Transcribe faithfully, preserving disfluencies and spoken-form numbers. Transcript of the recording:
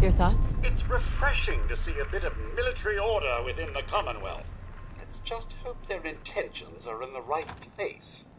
Your thoughts? It's refreshing to see a bit of military order within the Commonwealth. Let's just hope their intentions are in the right place.